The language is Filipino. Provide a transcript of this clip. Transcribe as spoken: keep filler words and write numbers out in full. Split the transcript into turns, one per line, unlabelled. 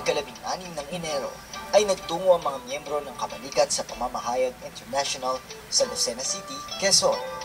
ikalabing-anim ng Enero ay nagtungo ang mga miyembro ng Kabalikat sa Pamamahayag International sa Lucena City, Quezon